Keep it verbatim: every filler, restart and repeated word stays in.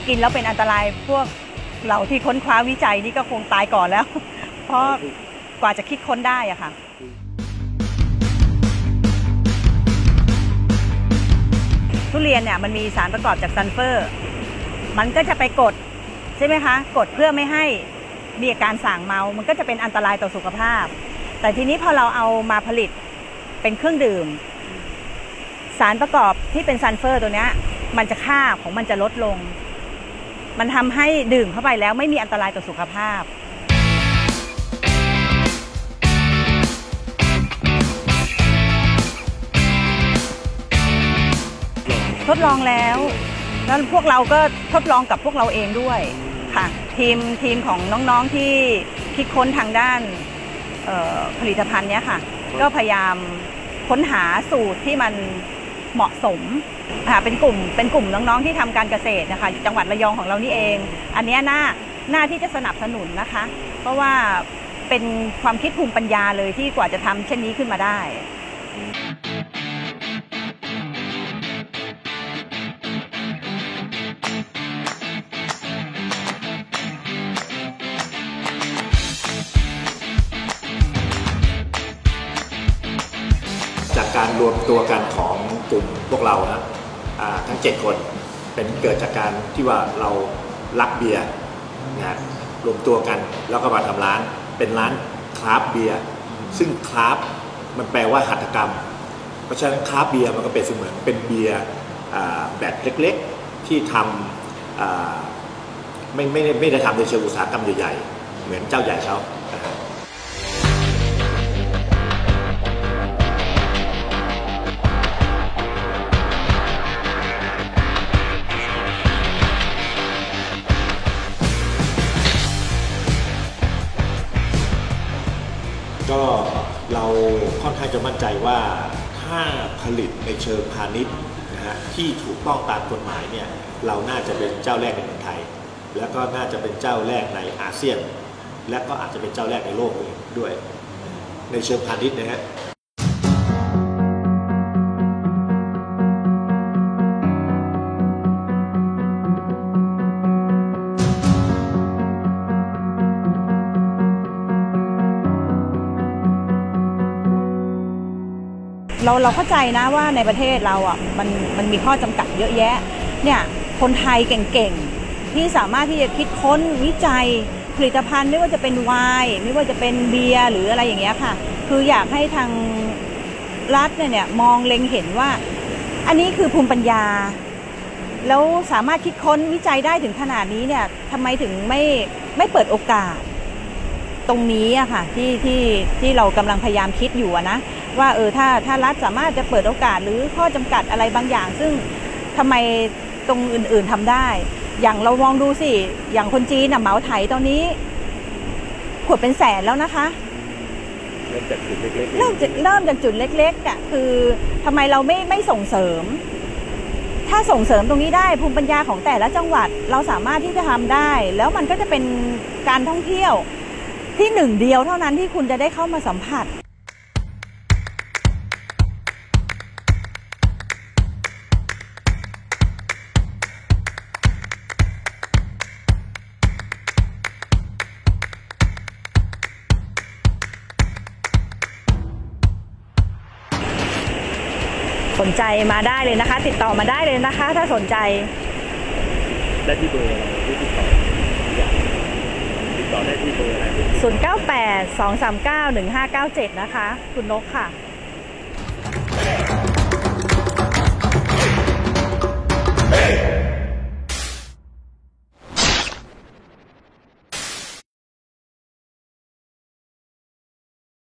กินแล้วเป็นอันตรายพวกเราที่ค้นคว้าวิจัยนี่ก็คงตายก่อนแล้วเพราะกว่าจะคิดค้นได้อะค่ะทุเรียนเนี่ยมันมีสารประกอบจากซัลเฟอร์มันก็จะไปกดใช่ไหมคะกดเพื่อไม่ให้มีอาการส่างเมามันก็จะเป็นอันตรายต่อสุขภาพแต่ทีนี้พอเราเอามาผลิตเป็นเครื่องดื่มสารประกอบที่เป็นซัลเฟอร์ตัวนี้มันจะค่าของมันจะลดลงมันทำให้ดื่มเข้าไปแล้วไม่มีอันตรายต่อสุขภาพทดลองแล้วแล้วพวกเราก็ทดลองกับพวกเราเองด้วยค่ะทีมทีมของน้องๆที่คิดค้นทางด้านผลิตภัณฑ์นี้ค่ะก็พยายามค้นหาสูตรที่มันเหมาะสมค่ะเป็นกลุ่มเป็นกลุ่มน้องๆที่ทำการเกษตรนะคะจังหวัดระยองของเรานี่เองอันนี้น่าน่าที่จะสนับสนุนนะคะเพราะว่าเป็นความคิดภูมิปัญญาเลยที่กว่าจะทำเช่นนี้ขึ้นมาได้จากการรวมตัวกันของกลุ่มพวกเรานะทั้งเจ็ดคนเป็นเกิดจากการที่ว่าเรารักเบียร์นะรวมตัวกันแล้วก็มาทำร้านเป็นร้านคราฟต์เบียร์ซึ่งคราฟต์มันแปลว่าหัตถกรรมเพราะฉะนั้นคราฟต์เบียร์มันก็เป็นเสมือนเป็นเบียร์แบบเล็กๆที่ทำไม่ไม่ไม่ได้ทำในเชิงอุตสาหกรรมใหญ่ๆเหมือนเจ้าใหญ่เขาก็เราค่อนข้างจะมั่นใจว่าถ้าผลิตในเชิงพาณิชย์นะฮะที่ถูกต้องตามกฎหมายเนี่ยเราน่าจะเป็นเจ้าแรกในเมืองไทยแล้วก็น่าจะเป็นเจ้าแรกในอาเซียนและก็อาจจะเป็นเจ้าแรกในโลกด้วยในเชิงพาณิชย์นะฮะเราเราเข้าใจนะว่าในประเทศเราอ่ะมันมันมีข้อจำกัดเยอะแยะเนี่ยคนไทยเก่งๆที่สามารถที่จะคิดค้นวิจัยผลิตภัณฑ์ไม่ว่าจะเป็นไวน์ไม่ว่าจะเป็นเบียร์หรืออะไรอย่างเงี้ยค่ะคืออยากให้ทางรัฐเนี่ยมองเล็งเห็นว่าอันนี้คือภูมิปัญญาแล้วสามารถคิดค้นวิจัยได้ถึงขนาดนี้เนี่ยทำไมถึงไม่ไม่เปิดโอกาสตรงนี้อะค่ะที่ที่ที่เรากำลังพยายามคิดอยู่นะว่าเออถ้าถ้ารัฐสามารถจะเปิดโอกาสหรือข้อจำกัดอะไรบางอย่างซึ่งทำไมตรงอื่นๆทำได้อย่างเรามองดูสิอย่างคนจีนน่ะเหมาไถตอนนี้ขวดเป็นแสนแล้วนะคะเริ่มจากจุดเล็กๆเริ่มจากเริ่มจากจุดเล็กๆอ่ะคือทำไมเราไม่ไม่ส่งเสริมถ้าส่งเสริมตรงนี้ได้ภูมิปัญญาของแต่ละจังหวัดเราสามารถที่จะทำได้แล้วมันก็จะเป็นการท่องเที่ยวที่หนึ่งเดียวเท่านั้นที่คุณจะได้เข้ามาสัมผัสสนใจมาได้เลยนะคะติดต่อมาได้เลยนะคะถ้าสนใจได้ที่เบอร์อะไรที่ติดต่อติดต่อได้ที่เบอร์อะไรศูนย์ เก้า แปด สอง สาม เก้า หนึ่ง ห้า เก้า เจ็ดนะคะคุณนกค่ะ